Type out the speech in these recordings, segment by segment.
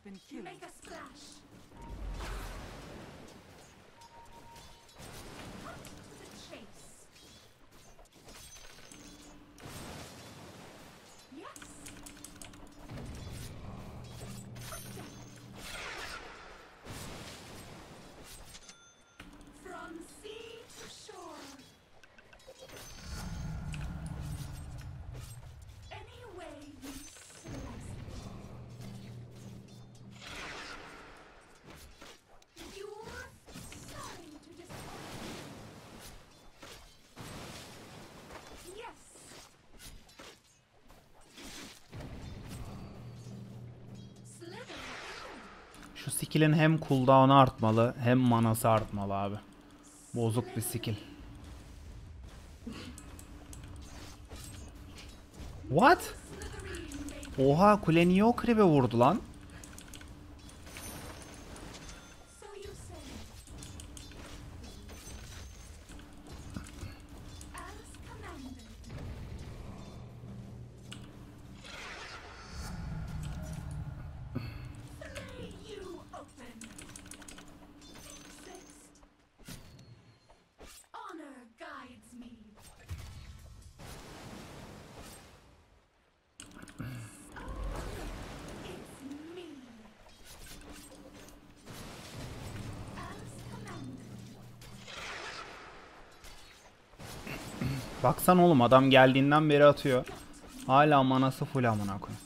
been killed. Make a splash. Cut to the chase. Yes. From sea to shore. Any way you slice it. You're sorry to disappoint. Yes. Slither. Şu skill'in hem cooldown'u artmalı hem manası artmalı abi. Bozuk bir skill. What? Oha, kule niye o kribe vurdu lan? So you say. As commanded. Flay you open. Fixed. Honor guides me. It's me. As commanded. Baksan oğlum, adam geldiğinden beri atıyor. Hala manası full amına koyayım.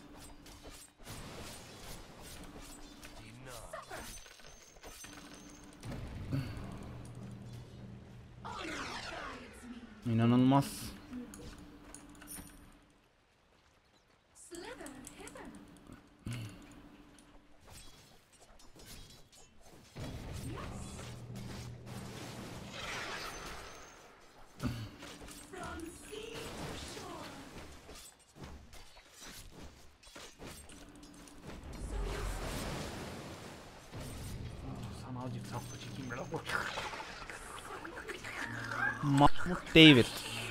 Honor guides me. İnanılmaz. Slither hither. Yes. From sea to shore. So you Sana azıcık sapla çekeyim biraz. Mahmut David.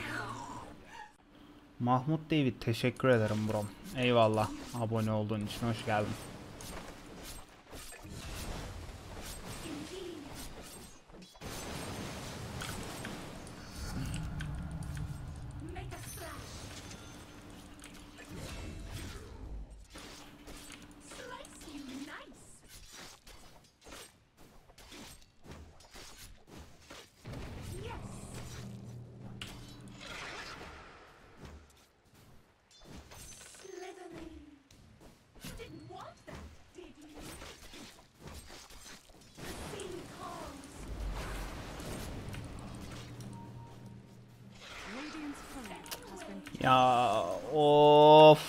Mahmut David, teşekkür ederim bro. Eyvallah, abone olduğun için hoş geldin. indeed. Make a splash. Slice you nice. Yes. Slithering. You didn't want that, did you? The sea calls. Radiant's turret has been killed. Ya of.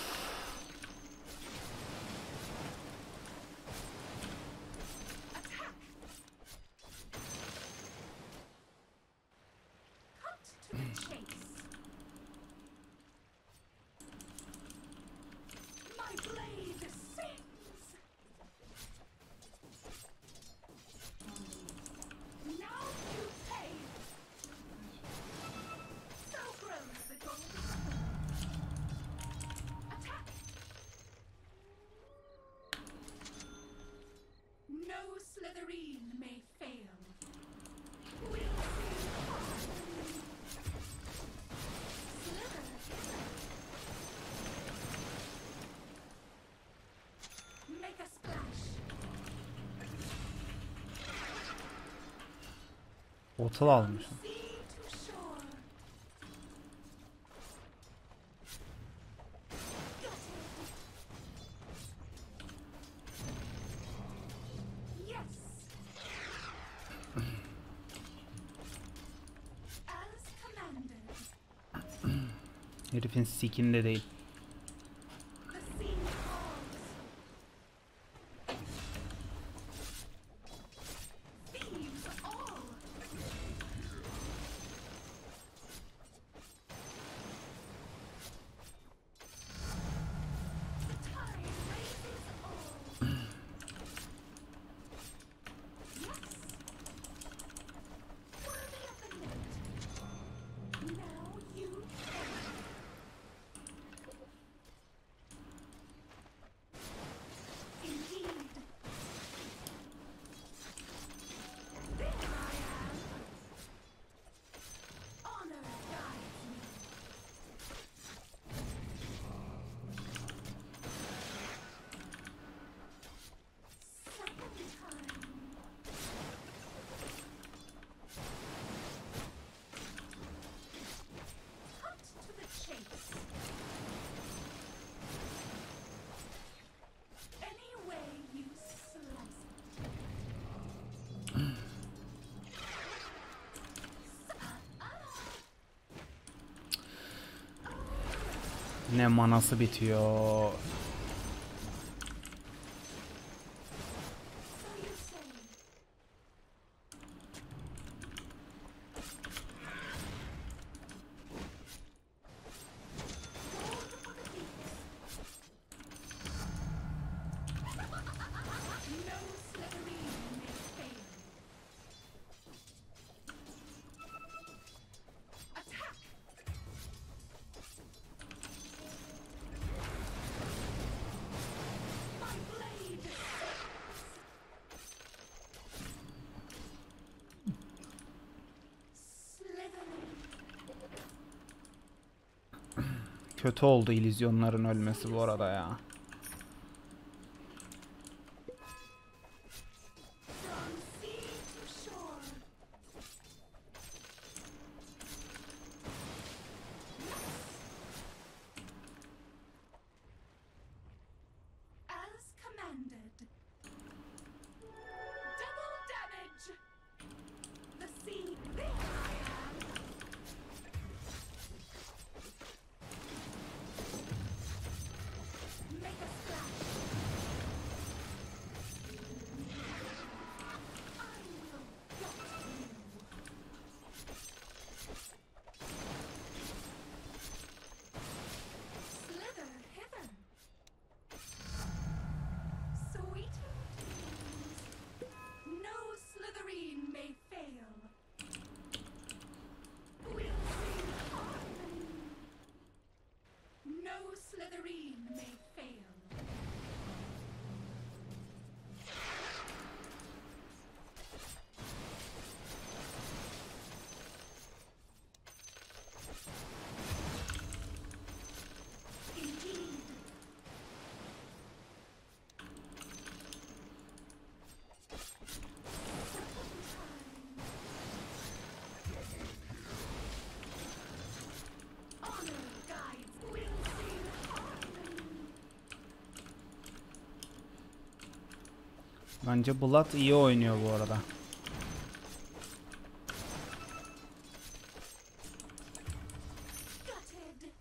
Cut to the chase. My blade sings. Now you pay. So grows the gold. Attack. No Slytherin may fail. We'll see harmony. Slither. Make a splash. Bottle almışım. Sea to shore. Yes. As commanded. Herifin sikinde değil. The sea calls. Thieves all. The tide raises all. Yes. Worthy of the net. Now you pay. Ne manası bitiyor. Kötü oldu illüzyonların ölmesi bu arada ya. As commanded. Double damage. The sea. There I am. Make a splash. Slither hither. Sweet. No Slytherin may fail. We'll see harmony. No Slytherin may fail. Indeed. Honor guides will see harmony. Bence Blood iyi oynuyor bu arada. Gutted.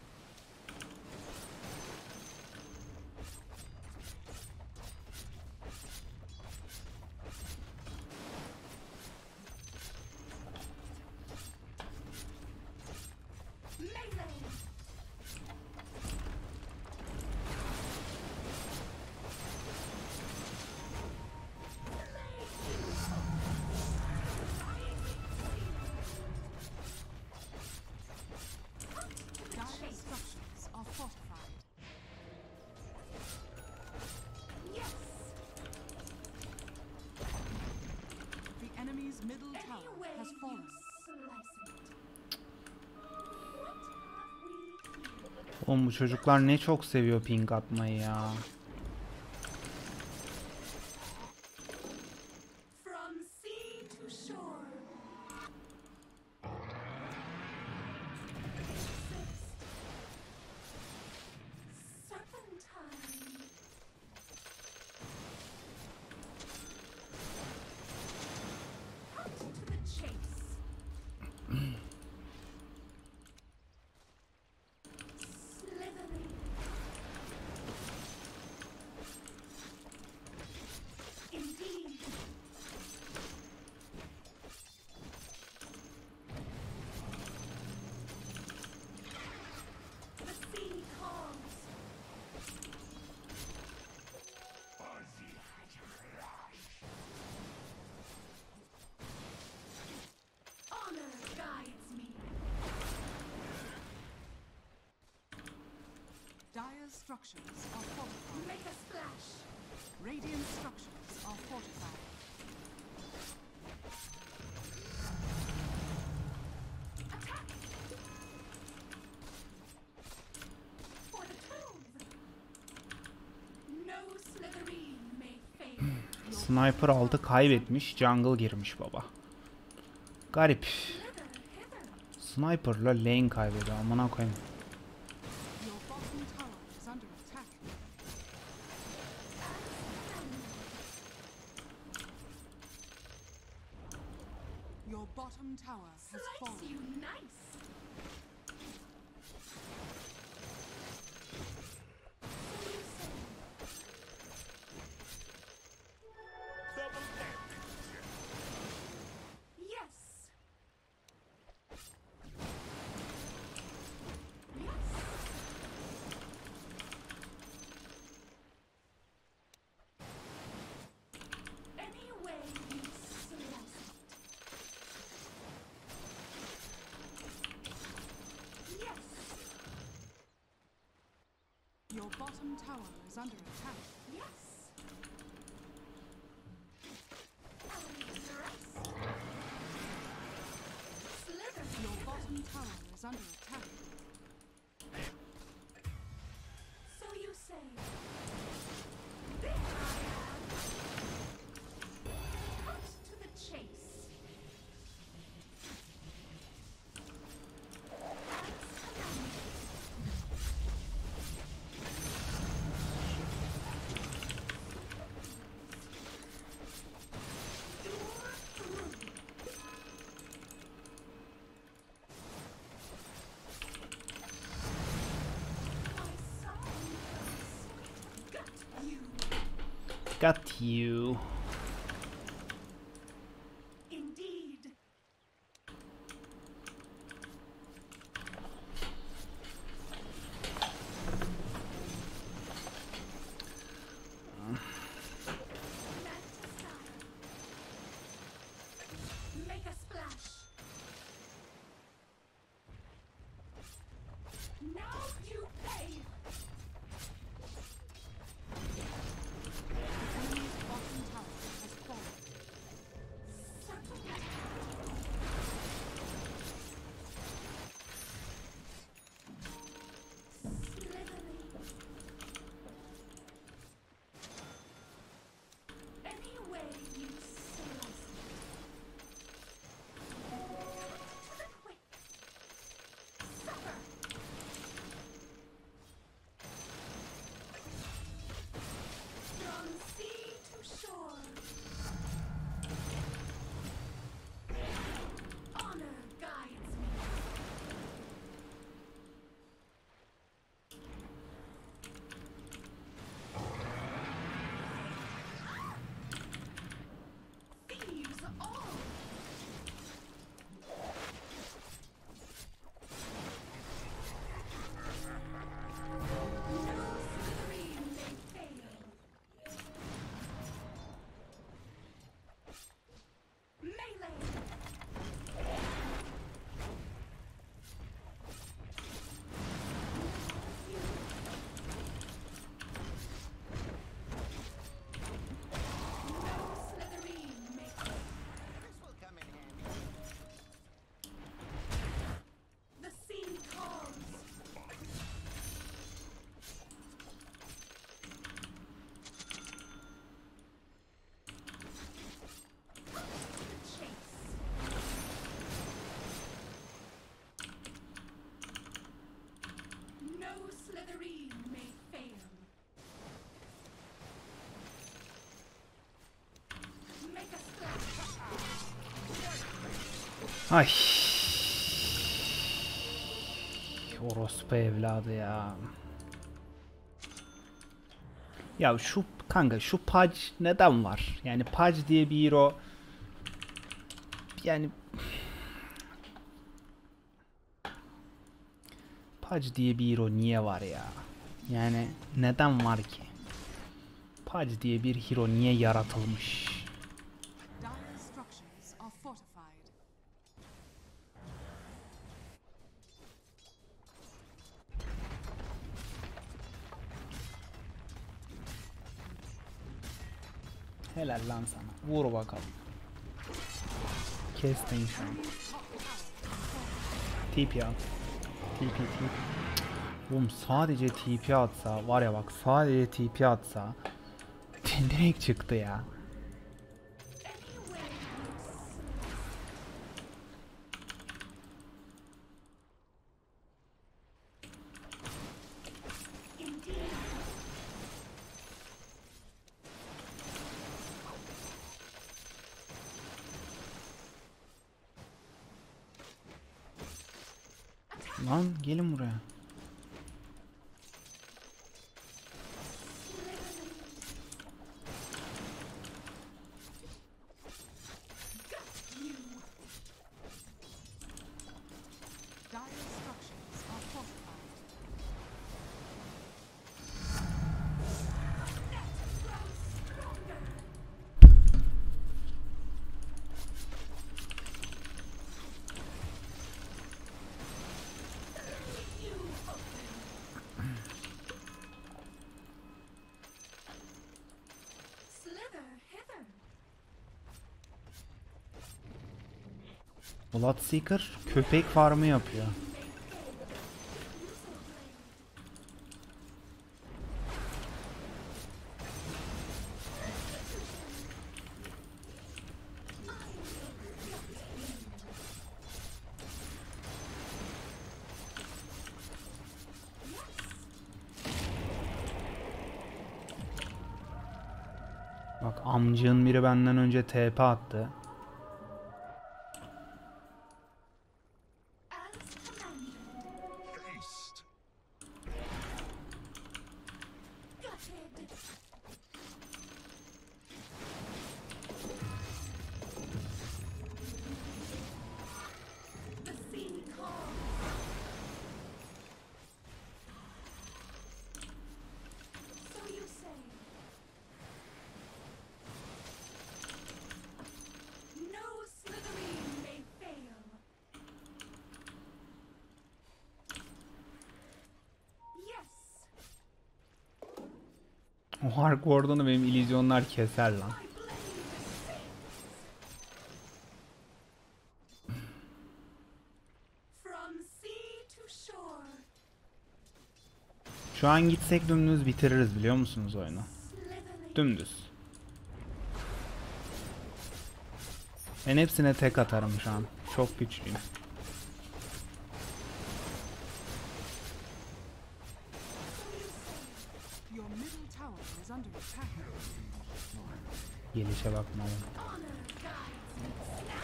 Melee. Dire structures are fortified. Yes. The enemy's middle Any tower way has you fallen. slice it. What have we here? Oğlum bu çocuklar ne çok seviyor ping atmayı ya. From sea to shore. Serpentine. Cut to the chase. Slithering. Indeed. The sea calms. Honor guides me. Dire structures are fortified. Make a splash. Radiant structures are fortified. Attack! For the 12. No Slytherin may fail. Sniper aldı, kaybetmiş. Jungle girmiş baba. Garip. Slither hither. Sniper'la lane kaybediyor. Amına koyayım. Your bottom tower is under attack. Your bottom tower has Slice fallen. you nice. bottom tower is under attack. Yes. Element rest. Slither. Your bottom tower is under attack. So you say. There I am. Cut to the chase. As commanded. Got you. Indeed. Make a splash. Now you pay. Enemy's bottom tower has fallen. Any way you say. To the quick. Suffer. From sea to shore. Honor guides me. Thieves all. No screen may fail. Melee. No Slytherin may fail. The sea calls. The chase. No Slytherin may fail. Make a splash. Ay. Orospu evladı ya. Ya şu kanka şu Pudge neden var? Yani Pudge diye bir hero yani Pudge diye bir hero niye var ya? Yani neden var ki? Pudge diye bir hero niye yaratılmış? Dire structures are fortified. Helal lan sana. Vur bakalım. Kestin şu an. TP at. TP. Oğlum sadece TP atsa var ya bak sadece TP atsa direkt çıktı ya. Lan gelin buraya. Dire structures are fortified. Bloodseeker köpek farmı yapıyor. Bak amcığın biri benden önce TP attı. Haste. Gutted. The sea calls. So you say. No Slytherin may fail. Yes. O Hark Warden'ı benim illüzyonlar keser lan. I blame the saints. From sea to shore. Şu an gitsek dümdüz bitiririz biliyor musunuz oyunu? Slithering. Dümdüz. Ben hepsine tek atarım şu an. Çok güçlüyüm. Your middle tower is under attack. Gelişe bakma oğlum. Honor guides me.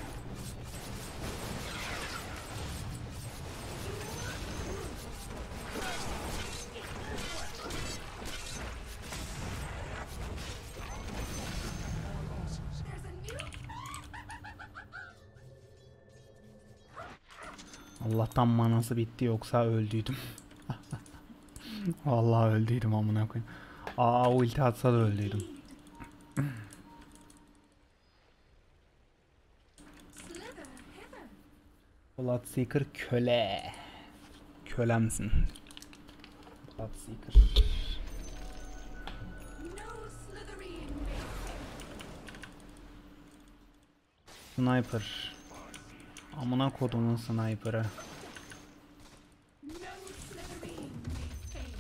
There's a new. Allah'tan manası bitti yoksa öldüydüm. Vallahi öldüydüm amına koyayım. Aa ulti atsa da öldüydüm. Slither hither. Bloodseeker köle. Kölemsin. Bloodseeker. No Slytherin may Sniper. Amına kodumun sniper'ı. no Slytherin may fail.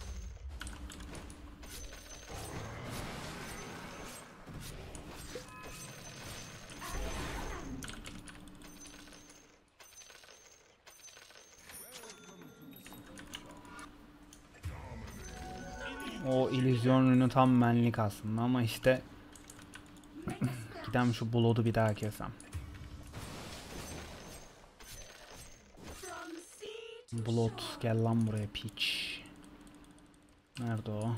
O illüzyon ürünü tam benlik aslında ama işte gidem şu Blood'u bir daha kesem. From sea to Blood gel lan buraya piç. Nerede o?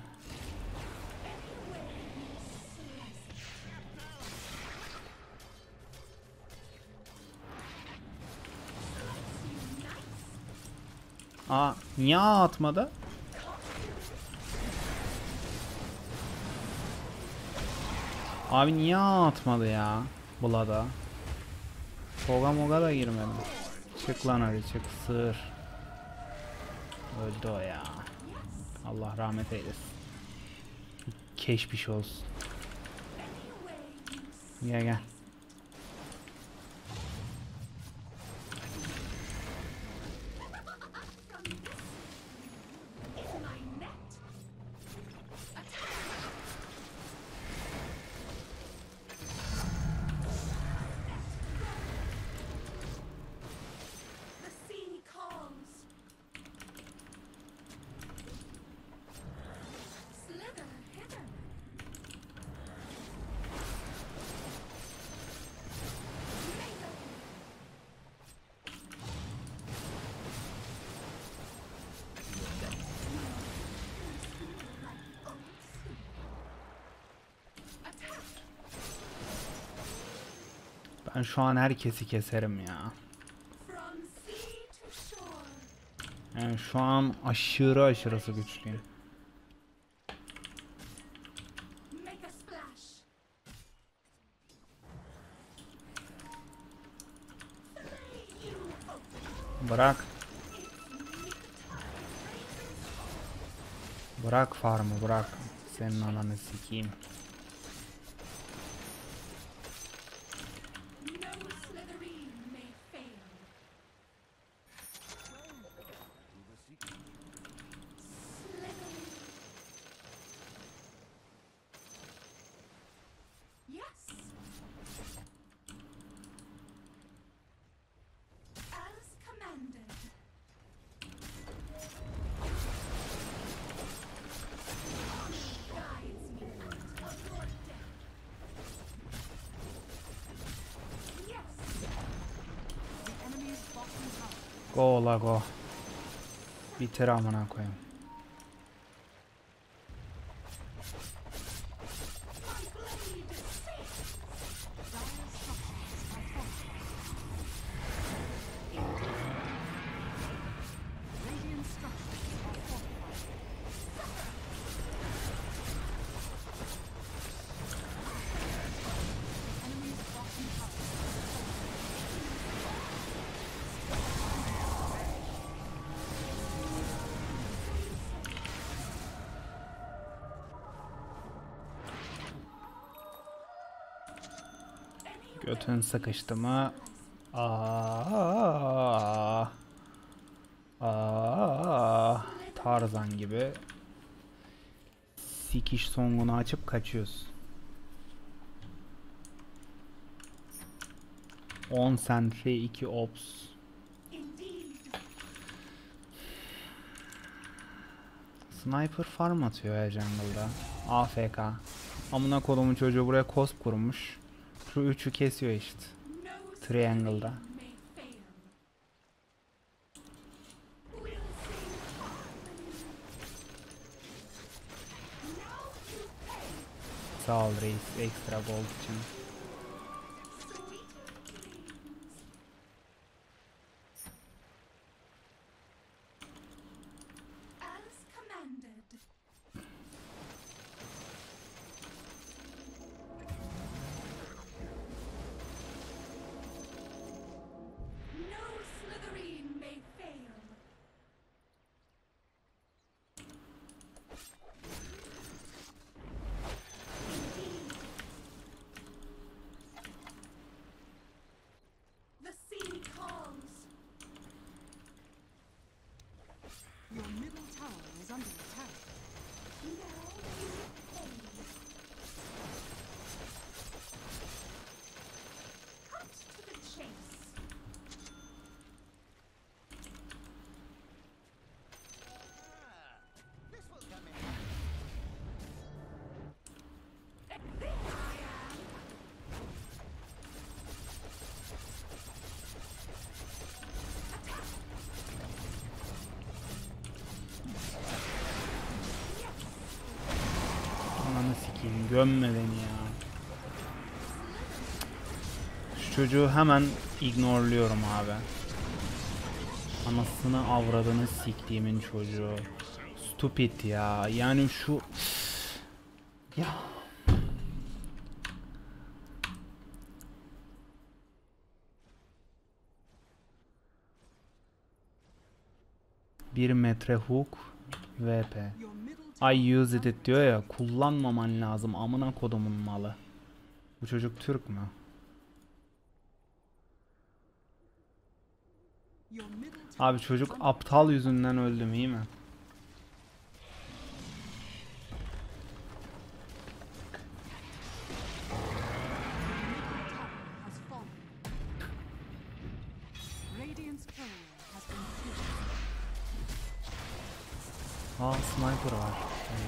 Aa niye ağ atmadı? Abi niye ağ atmadı ya? Blood'a. Toga moga da girmedi. Çık lan hadi çık sığır. Öldü o ya. Allah rahmet eylesin. Keşmiş olsun. Gel gel. is my net. The sea calls. Slither hither. Ben şu an herkesi keserim ya. From sea to shore. Yani şu an aşırısı güçlüyüm. Make a splash. Bırak. Bırak farmı bırak. Senin ananı sikeyim. No Slytherin may fail. Go la go. Bitir amına koyayım. Radiant structures are fortified. Enemy's bottom tower. Götün sıkıştı mı? Aa, Tarzan gibi sikiş songunu açıp kaçıyoruz. 10 sentry 2 ops. Sniper farm atıyor ya jungle'da. AFK. Amına kodumun çocuğu buraya cosp kurmuş. Şu üçü kesiyor işte. Triangle'da. Sağ ol reis ekstra gold için. As commanded. No Slytherin may fail. The sea calms. Your middle tower is under attack. Now you pay. Cut to the chase. There I am. Ananı sikeyim gömme beni ya. Şu çocuğu hemen ignorluyorum abi. Anasını avradını siktiğimin çocuğu. Stupid ya. Yani şu ya. Bir metre hook VP. Your middle tower I use it diyor ya, kullanmaman lazım amına kodumun malı. Bu çocuk Türk mü? Your middle tower Abi çocuk aptal yüzünden öldüm iyi mi? has fallen. Radiant's courier has been killed. Aa sniper var.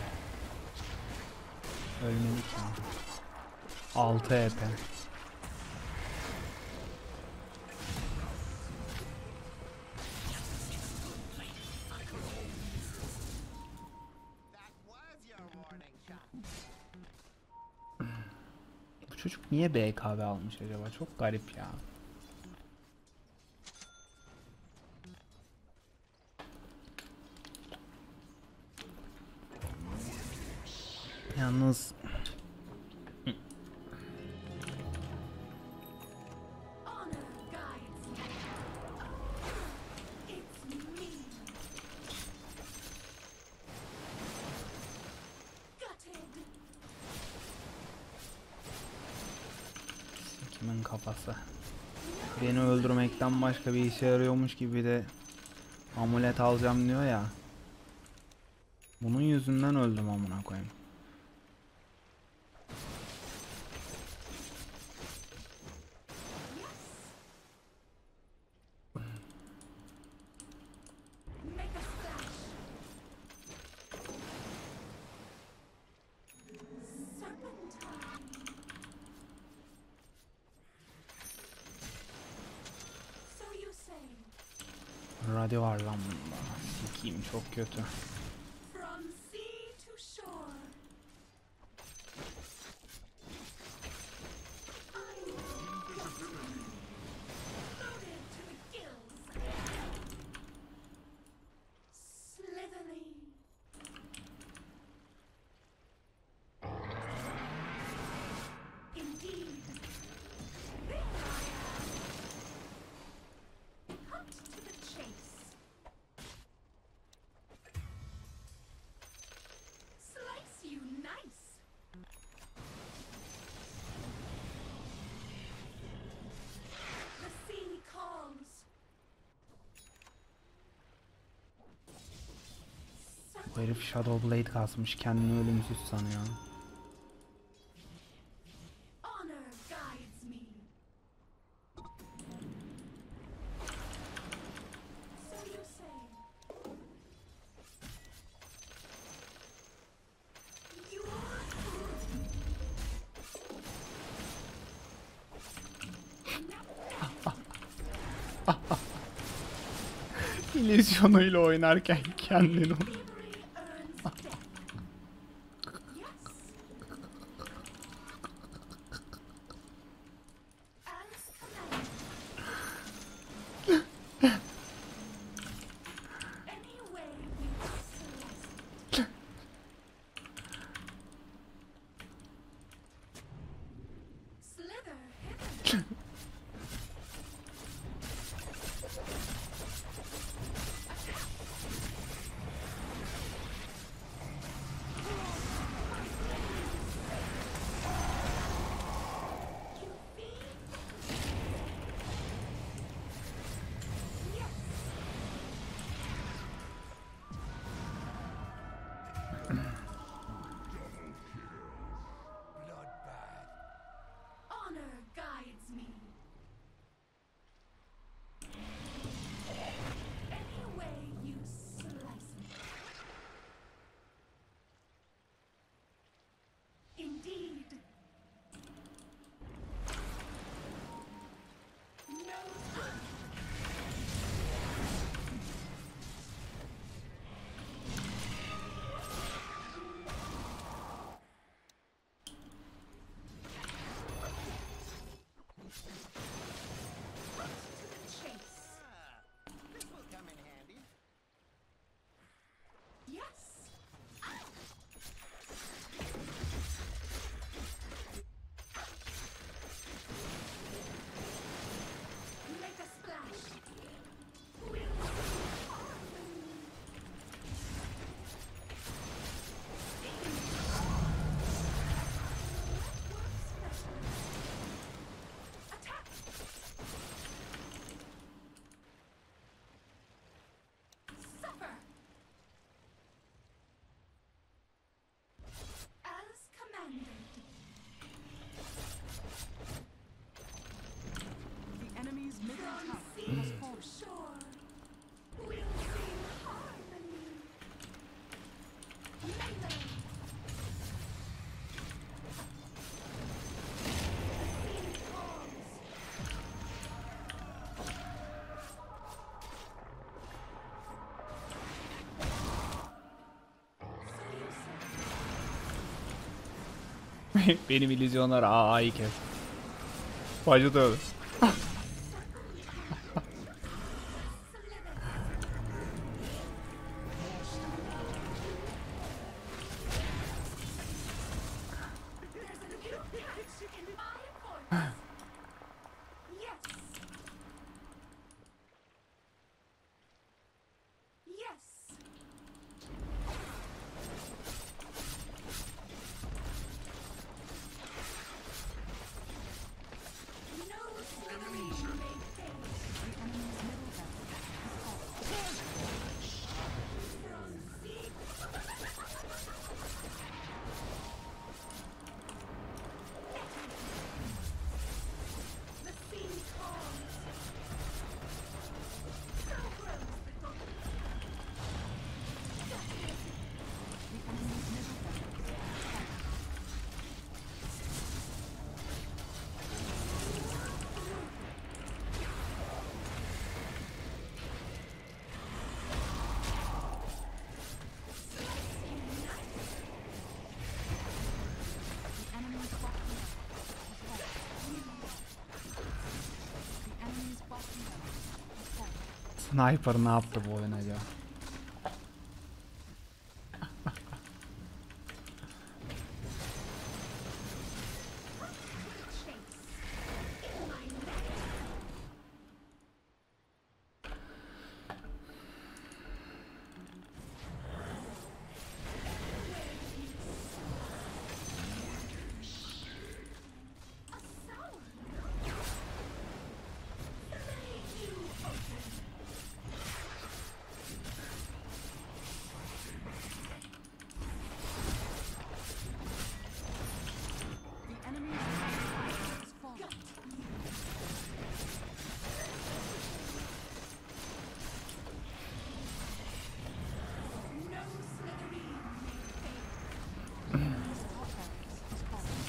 Ölmedik ya. 6 EP. Bu çocuk niye BKB almış acaba? Çok garip ya. Yalnız Honor guides me. It's me. Gutted. kimin kafası? Beni öldürmekten başka bir işe yarıyormuş gibi de amulet alacağım diyor ya. Bunun yüzünden öldüm amına koyayım. Make a splash. Serpentine. So you say. Radi var lan bunda. Sikiyim, çok kötü. From sea to shore. I'm loaded to the gills. Slithering. Indeed. There I am. Cut to the chase. Slice you nice. The sea calms. Bu herif Shadow Blade kasmış, kendini ölümsüz sanıyor. Honor guides me. So you say. You are İllüzyonuyla oynarken kendini bravery earns death. Yes. As commanded. Any way you slice it. Slither hither. You feed. Yes. Honor guides me. Any way you slice it. Indeed. No time. Cut to the chase. This will come in handy. Yes. Make a splash. We'll see harmony. Works better. Attack. Suffer. As commanded. The enemy's middle From tower sea has to fallen. shore. We'll sing harmony. Melee. The sea calls. So you say. Benim illüzyonlar AA'yı kes. Bacı da öyle. There's a new catch in my voice. Yes. Yes. No slithering. Sniper ne yaptı bu oyun acaba? The enemy's has fallen. No Slytherin may fail. Enemy's top barracks has fallen.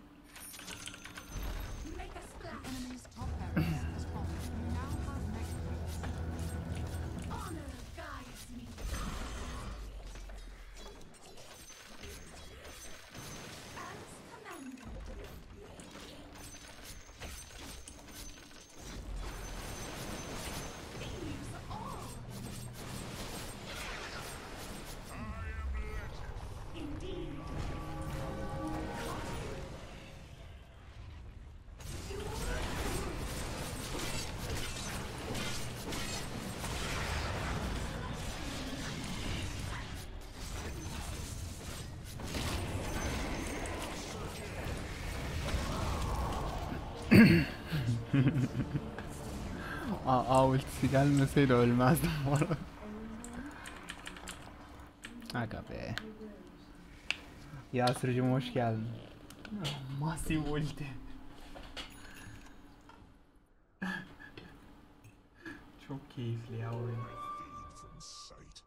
Make a The splash. enemy's top barracks has fallen. We now have mega creeps. Honor guides me. As commanded. Thieves all. Indeed. Aa ultisi gelmeseydi ölmezdim bu arada. Aga be. Yasir'cim hoş geldin. Masif ulti. Çok keyifli ya oyun. from sight.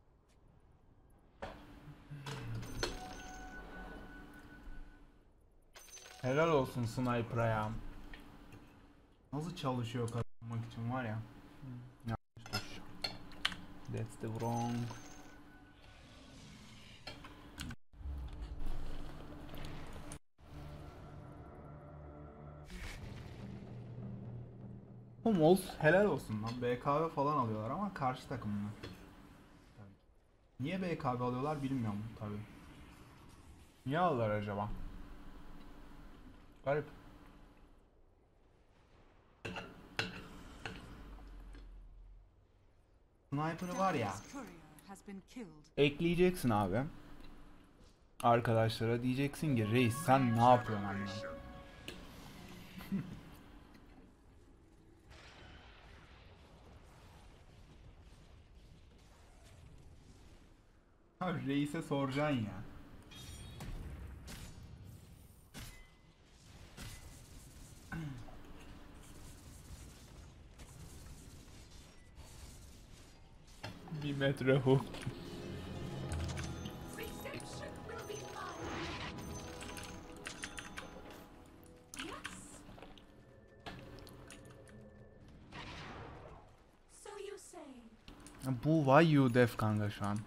Helal olsun Sniper'a ya. Nasıl çalışıyor kazanmak için var ya. Yanlış tuş. That's the wrong. Oğlum helal olsun lan. BKB falan alıyorlar ama karşı takımlar. Niye BKB alıyorlar bilmiyorum tabi. Niye aldılar acaba? Garip. Sniper'ı var ya. Dire's courier has been killed. Ekleyeceksin abi. Arkadaşlara diyeceksin ki reis sen ne yapıyorsun anne? Abi reise soracaksın ya. Bir metre hook. Redemption will be mine. Yes. So you say. Bu why you def kanka şu an.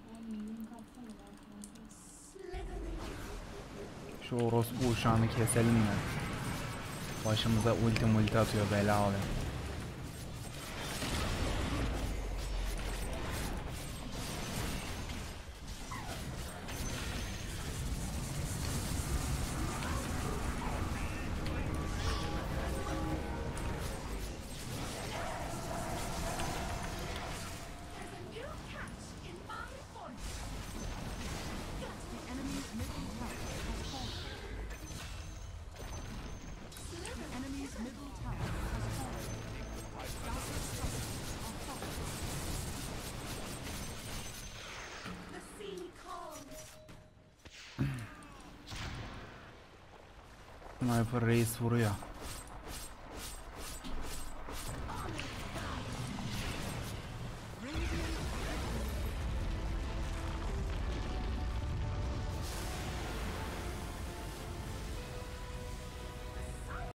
Slytherin. Şu orospu uşağını keselim de. Başımıza ulti atıyor bela oluyor. There's a new catch in my voice. The enemy's middle tower has fallen. The enemy's middle tower has fallen. Darkness structures are falling. The sea calms. Sniper reis vuruyor.